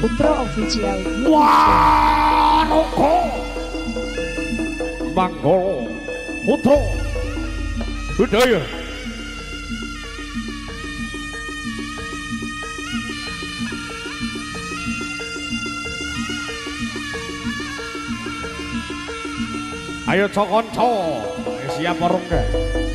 Putra Official. Waruko Manggolo Putra Budaya. Ayo cokonco siap warung ke.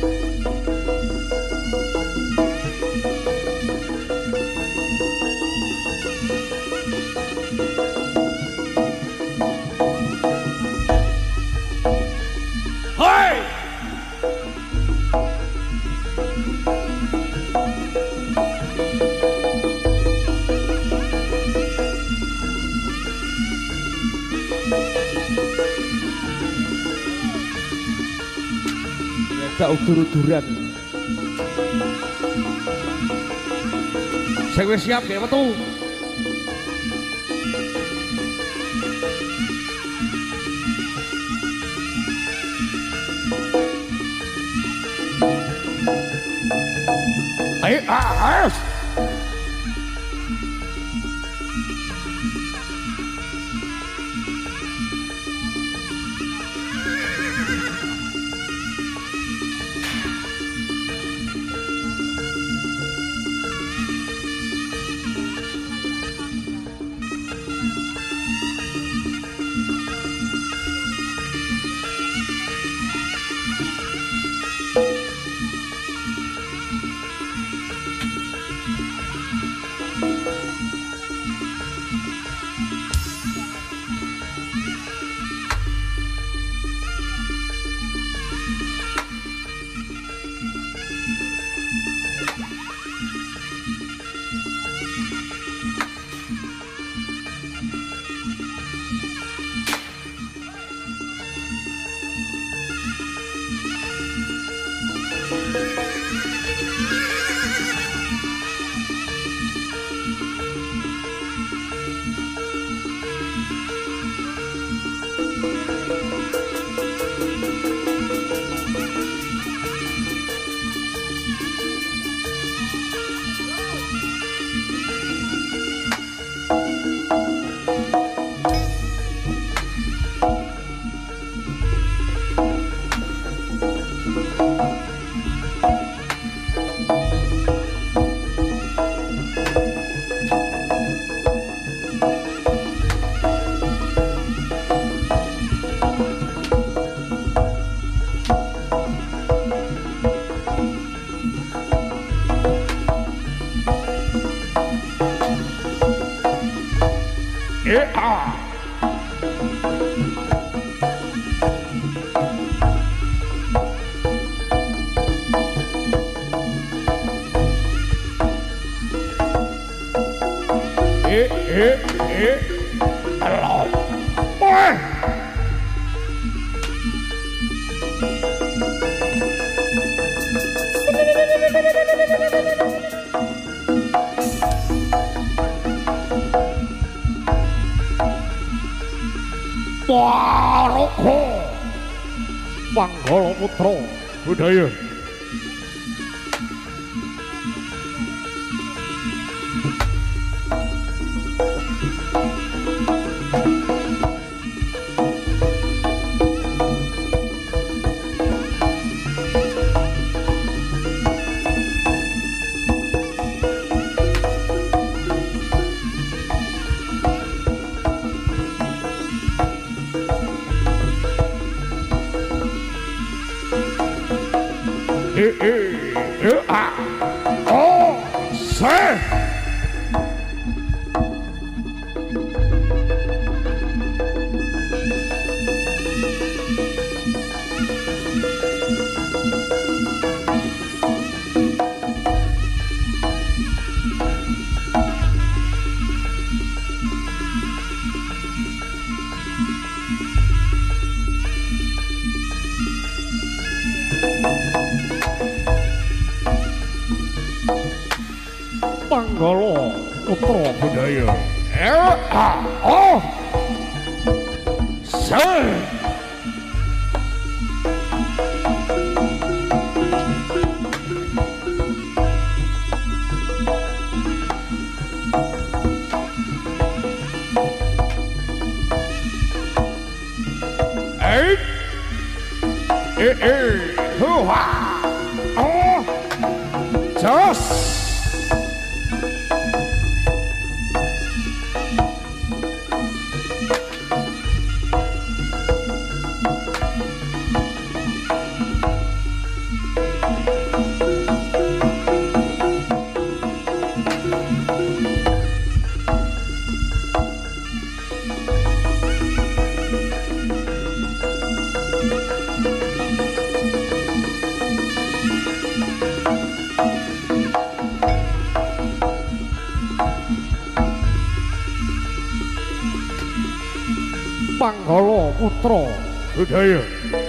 Tak udur-uduran. Saya wis siap ya metu. Ayo, ayo. Waruko Manggolo Putra Budaya. Manggolo Putra Budaya. Huha. Oh. Jos. Panggala putra budaya.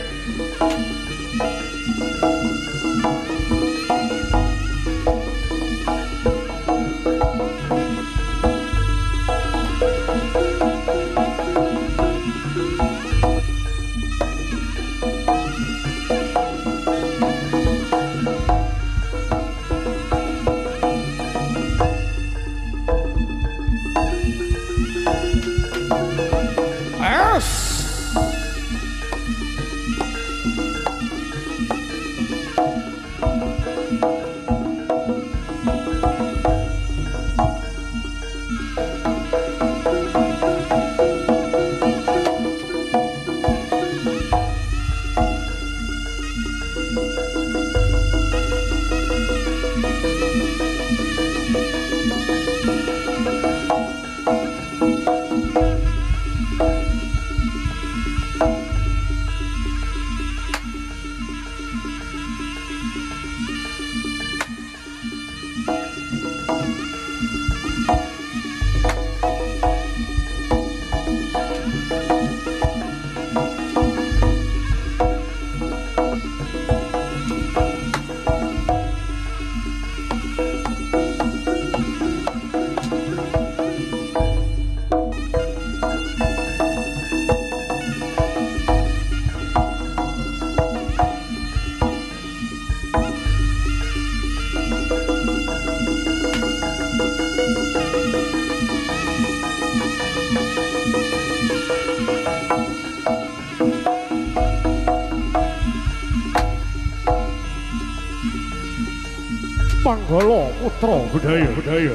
Panggala putra budaya.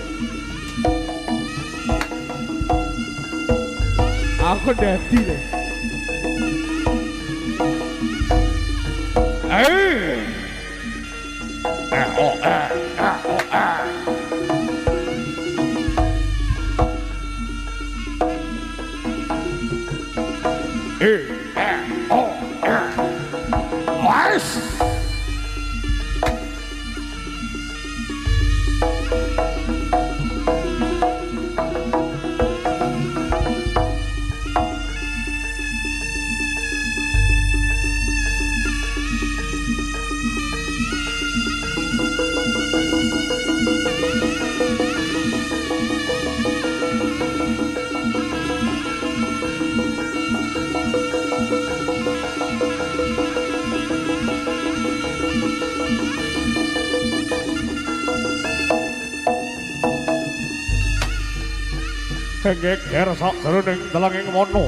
Aku dadi lho. Geger sakjroning delenging wana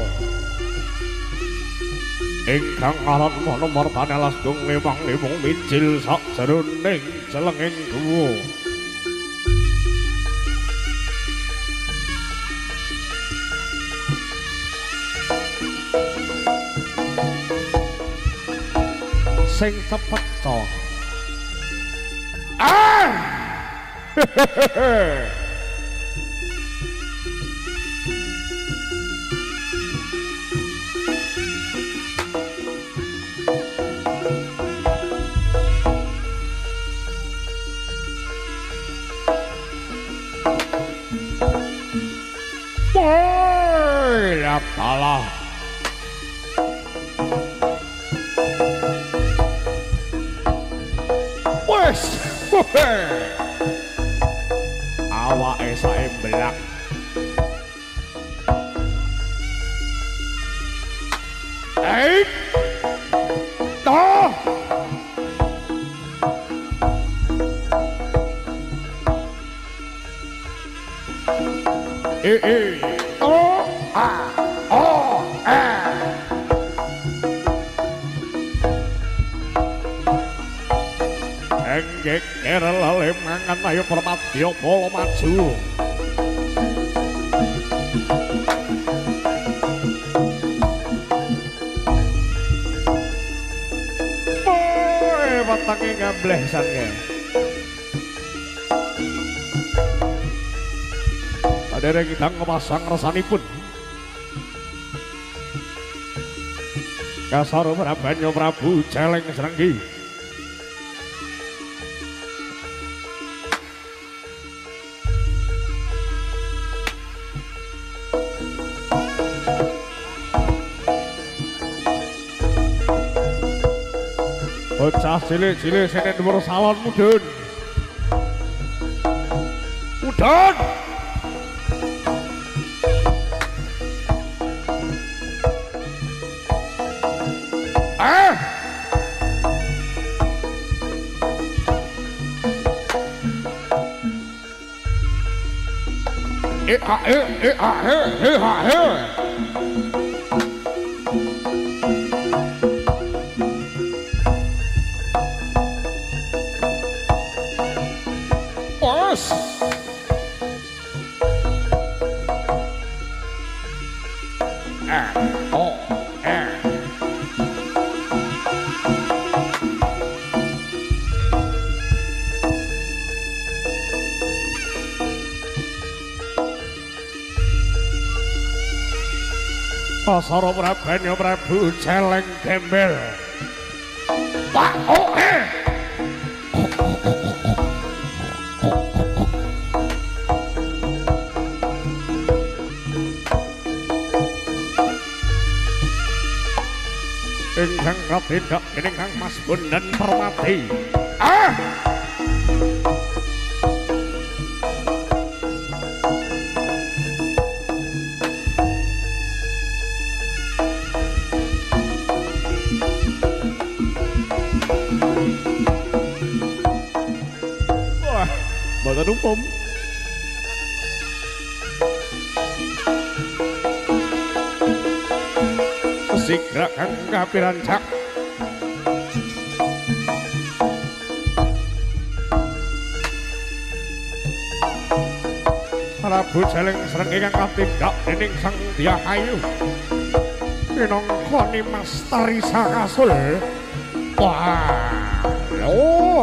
ingkang aran nomor panelasgung 5.000 mijil sakjroning delenging guwa sing cepet to Apalah wes awake sae blak toh geger lelemangan ayo Permadya polo maju. Boy, watange ngableh sange. Sadere kita ngepasang resanipun. Kasar Prabanyo Prabu Celeng Srenggi. Bocah cilik-cilik sene dhuwur salon mudhun. Mudhun. Bos. Kasara Prabanyo Prabu Celeng Gembel. Pak ingkang katindak dening Kang Mas Bondan Permati. Mboten umum. Sigra kang kapirancak. Prabu Celeng Srenggi kang katindak dening Sang Dyakayu. Minangka Nimas Tarisa Kasul. Wah, lho.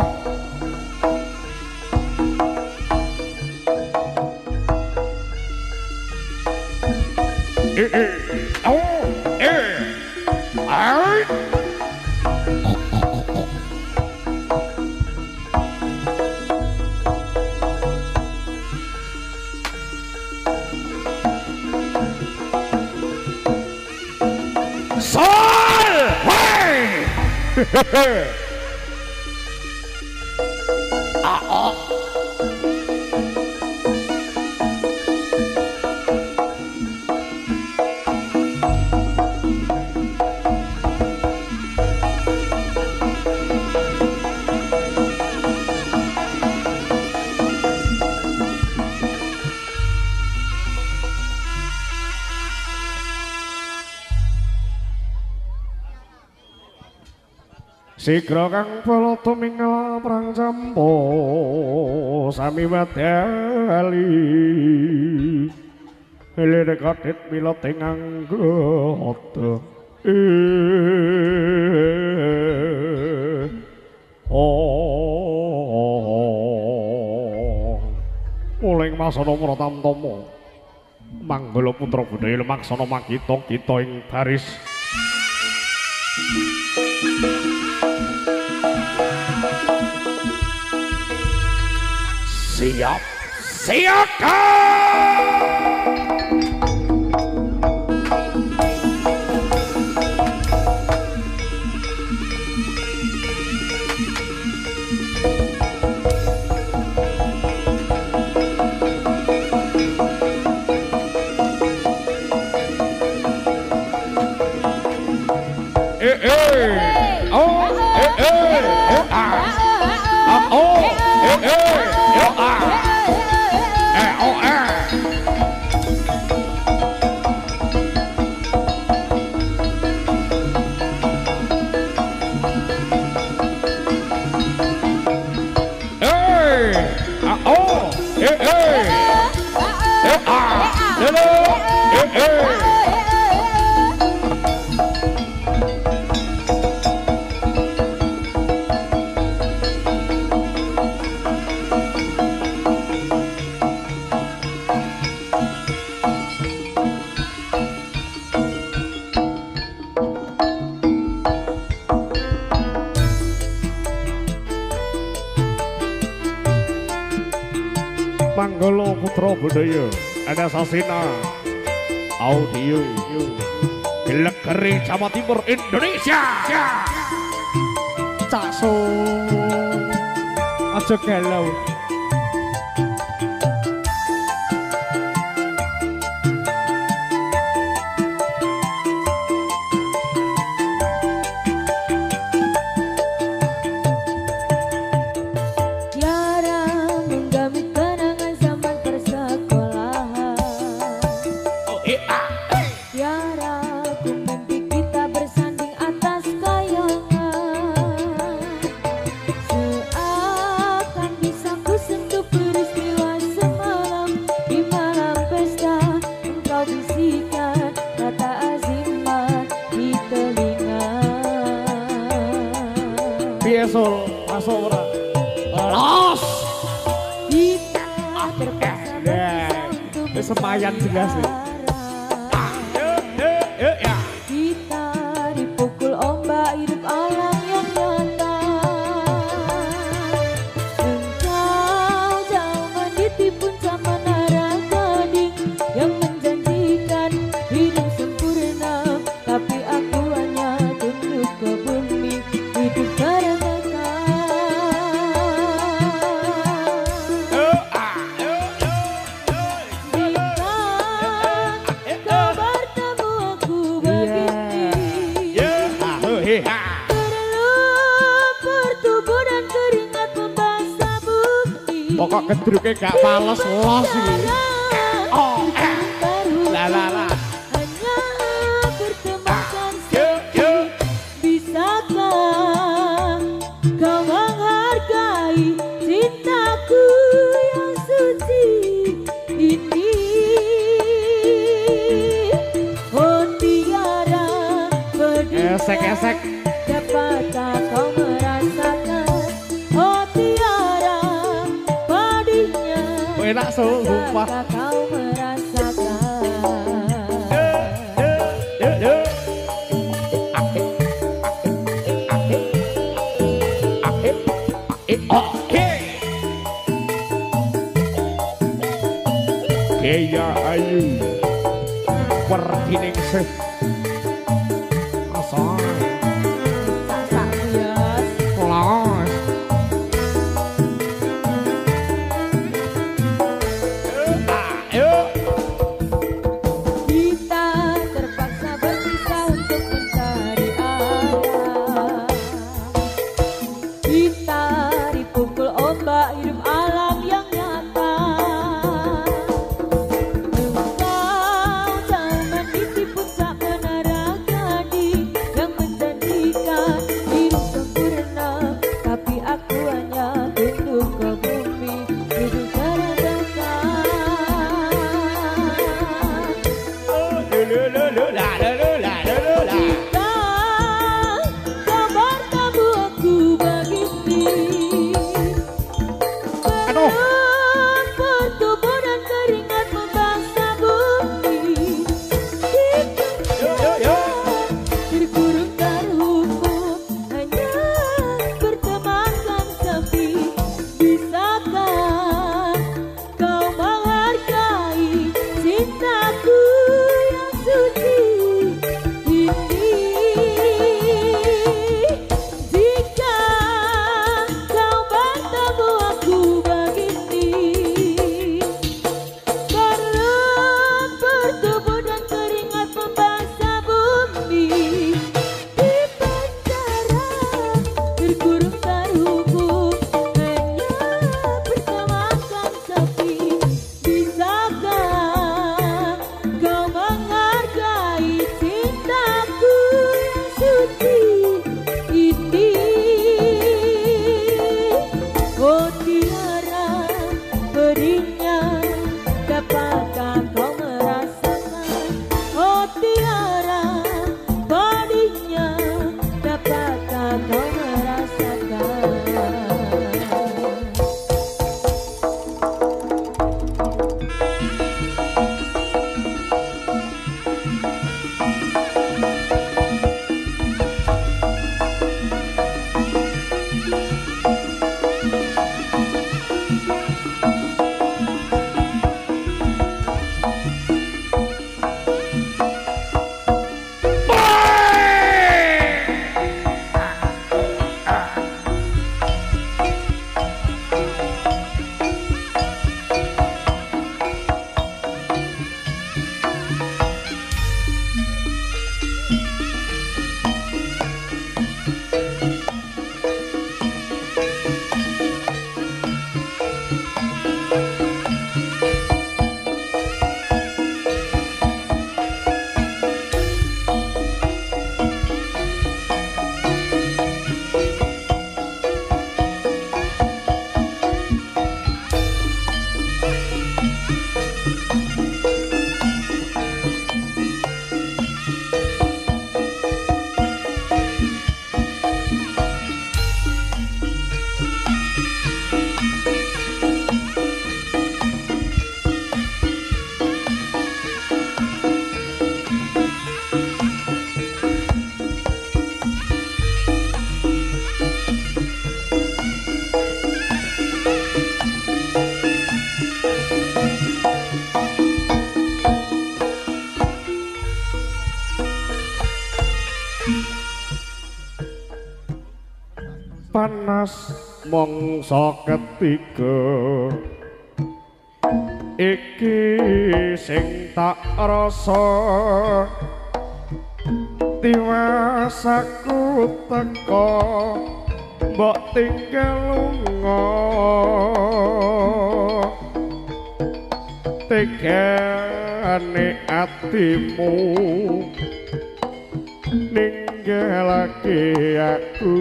Sigra kang bala tuminggal prang campo sami wadali lere kadit mila teng anggota muling masana pratamtama manggala putra budaya lumaksana makita kita ing baris siap siapkan Manggala Putra Budaya ada Sasina Audio Gelegeri Jawa Timur Indonesia. Cak So aja galau. Biasol masuk ora los Semayan jelas nih. Kita dipukul ombak hidup alam yang nyata. Engkau jangan ditipu sama menara gading yang menjanjikan hidup sempurna, tapi aku hanya tunduk ke bumi hidup karena pokok kedruke gak pales los iki. Oh, la la la. Hanya bertemankan sepi. Bisakah kau menghargai cintaku yang suci ini? Oh tiara pedih. Esek-esek. Dapatkah kau merasakan? Oh tiara pedihnya. Enak sumpah. Dapatkah kau merasakan? Gaya ayu pergining sih asal Tak bias. los Kita terpaksa berpisah untuk mencari arah. Kita dipukul ombak hidup alam yang nyata. Engkau jangan ditipu tak berinya dapatkah kau merasakan oh tiara bodinya dapatkah kau merasakan panas mangsa ketiga iki sing tak rasa tiwasaku teka mbok tinggal lunga tegane atimu ninggalake aku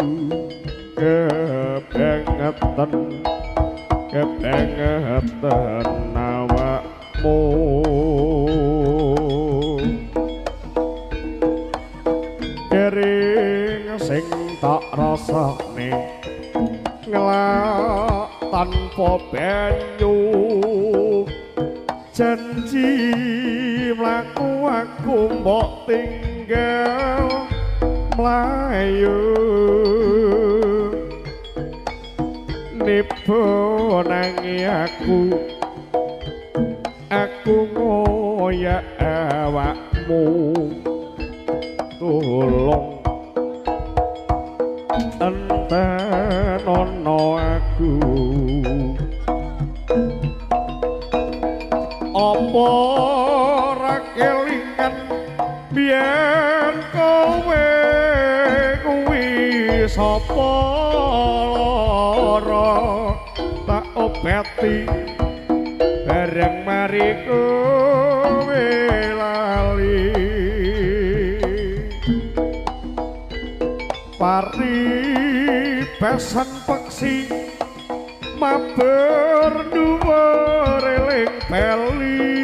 kepengetan awakmu kering sing tak rasane ngelak tanpa banyu janji mlaku aku mbok tinggal mlayu nipo nangi aku ngoyak awakmu tolong entenono aku apa ra kelingan biyen kowe kuwi sapa lara tak obati bareng mari kowe lali pari pesan peksi mabar dhuwur eling bali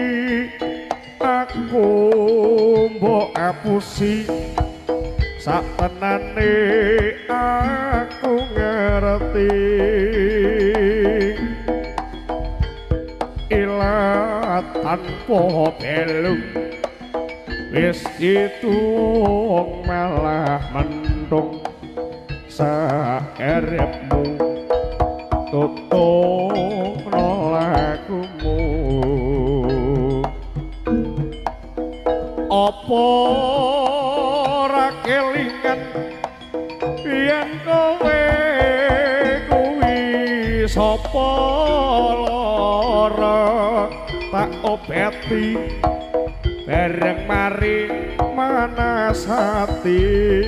aku mbok apusi satenane aku ngerti ilat tanpa belung wis ditung malah mendung saerepmu tutung lakumu apa ora kelingan yen kowe kuwi sapa lara tak obati bareng mari manasati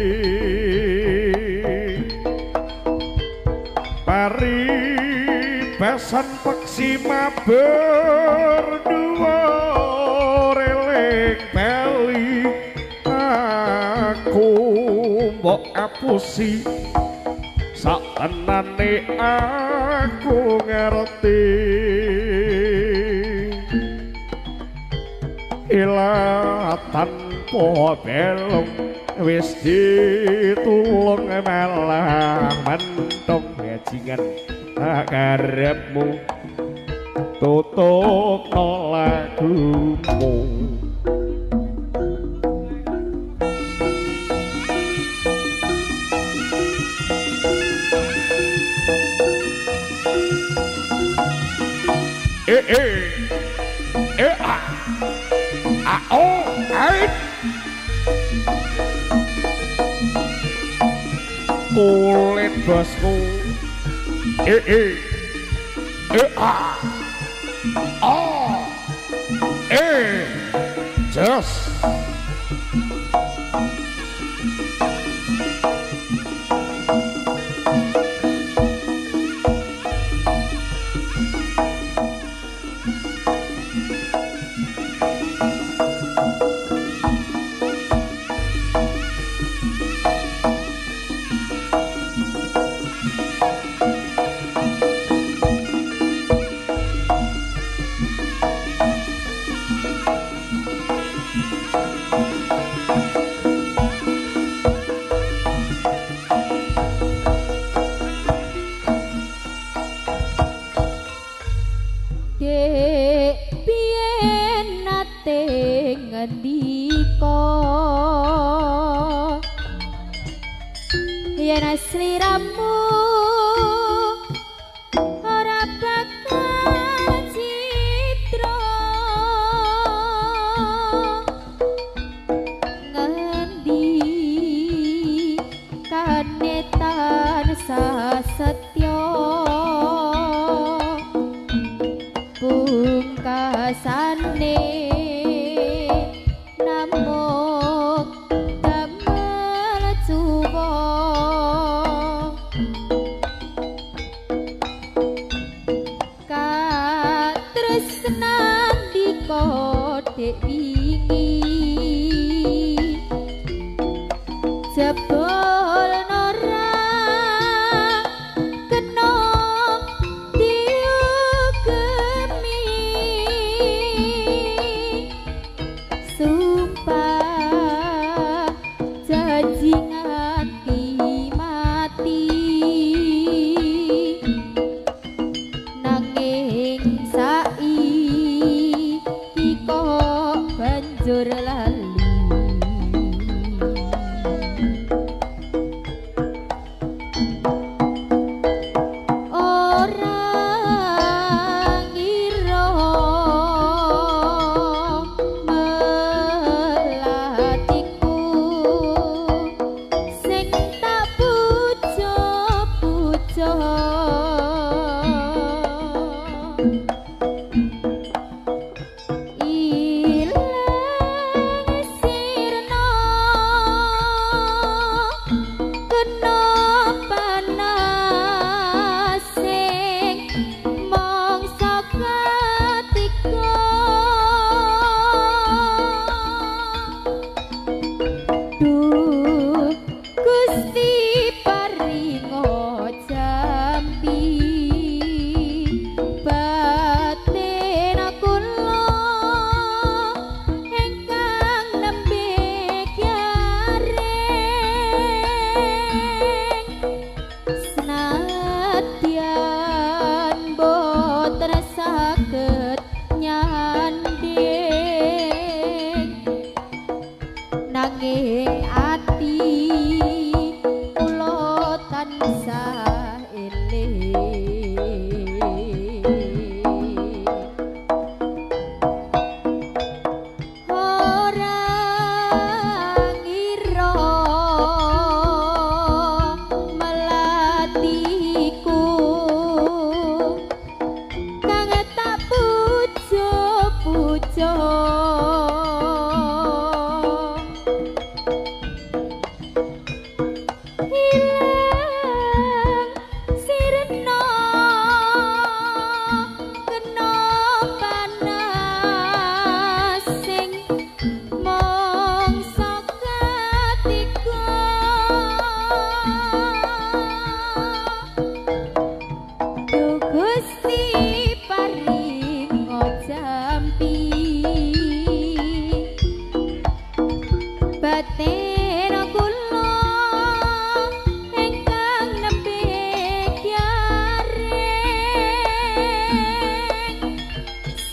pari besan peksi mabar dhuwur eling bali aku mbok apusi satenane aku ngerti ila tanpa belum wis ditulung melang mentong bajingan karepmu tutuk lagumu kulit bosku just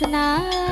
tenang